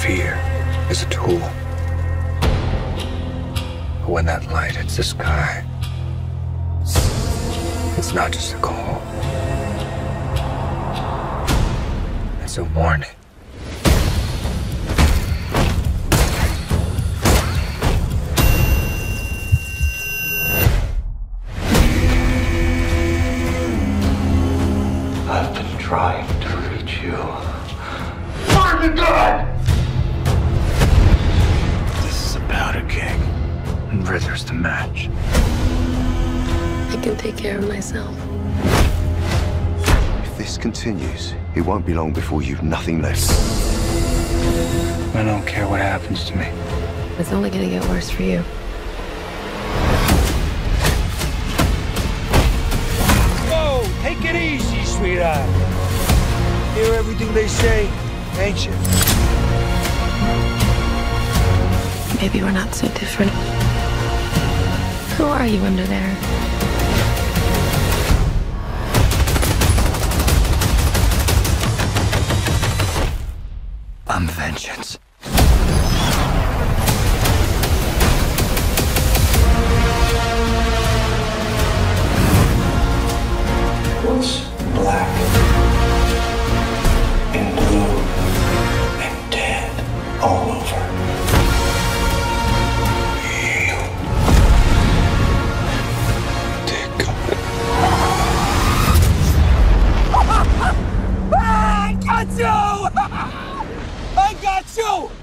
fear is a tool. But when that light hits the sky, it's not just a call. It's a warning. I've been trying to reach you. Find the God! This is a powder keg, and Rither's the match. I can take care of myself. If this continues, it won't be long before you've nothing left. I don't care what happens to me. It's only gonna get worse for you. Whoa, take it easy, sweetheart. Hear everything they say, ain't you? Maybe we're not so different. Who are you under there? I'm vengeance. What's black and blue and dead all over? You. Take cover. I got you! I got you!